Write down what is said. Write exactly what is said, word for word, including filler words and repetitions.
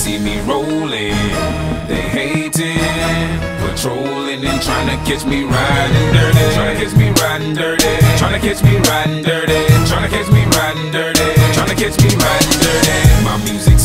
see me rolling, they hating, patrolling and trying to catch me riding dirty, trying to catch me riding dirty, trying to catch me riding dirty, trying to catch me riding dirty, trying to catch me riding dirty. My music